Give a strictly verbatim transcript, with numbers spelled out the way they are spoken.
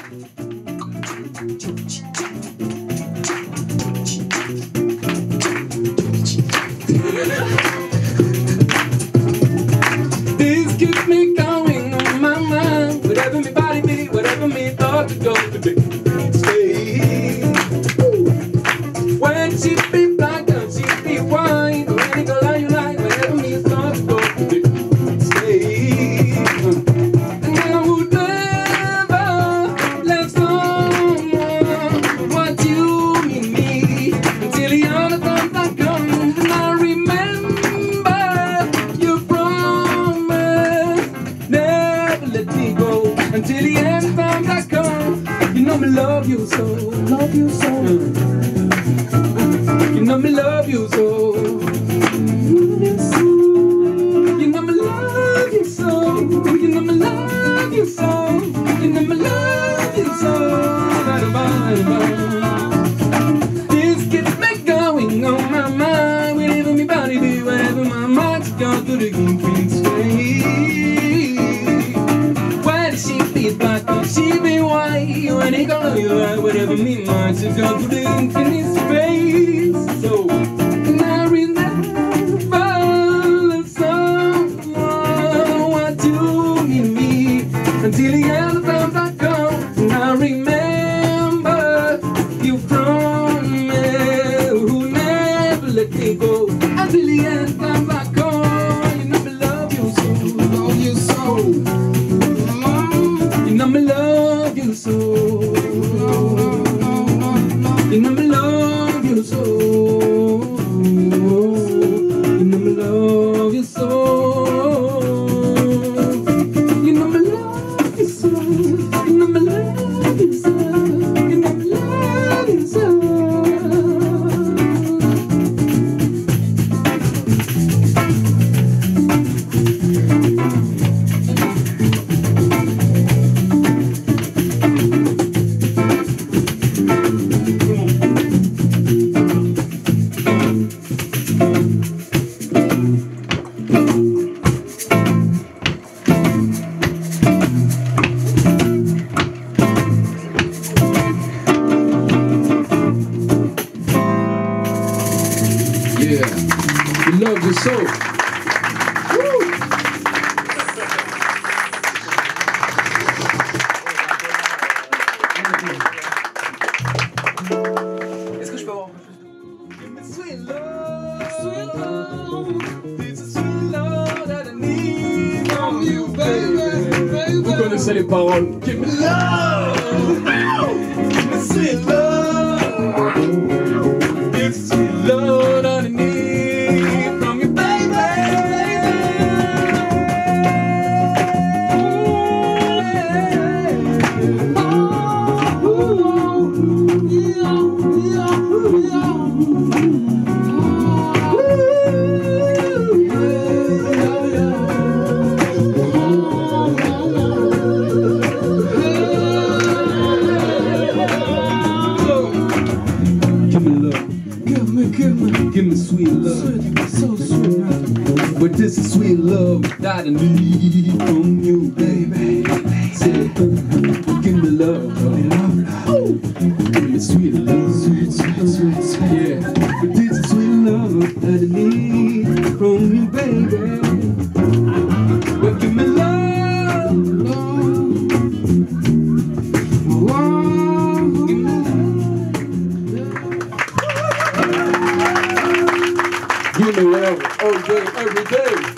This keeps me going on my mind. Whatever me body be, whatever me thought to go to be. Stay. When she be black and she be white, or any color you like, whatever me thought to go to be. Stay. And I would never let someone what you mean me until the other times I come. And I remember your promise, never let me go until the end times I come. You know me love you so, love you so. You know me love you so. You know me love you so. You know me love you so. You know me love you so. This keeps me going on my mind. Whenever my body be, wherever my mind's gone through the infinite space. Why does she be black and she be white? When it color you like, whatever me mind's gone through the infinite space. So, and I remember someone what you mean me until the end of times I come. And I remember you promise who never let me go until the end of times I come. You know me love you so, love you so. You know me love you so. You know me love you so. You know me love you so. You know me love you so. You know me love you so. You know me love you so. Yeah, we love you so. Woo. Est-ce que je peux avoir un peu plus? Sweet love, sweet love, it's a sweet love that I need from you, baby, baby. Vous connaissez les paroles. Give me love, give me sweet love, it's a sweet love that I need from you, baby. Give me sweet love, so sweet. But this is sweet love that I need from you, baby. Say, give me love, oh, give me sweet love, sweet, sweet, sweet, yeah. But this is sweet love that I need from you, baby. But give me love, love, oh, give me love. Give me love all day, every day.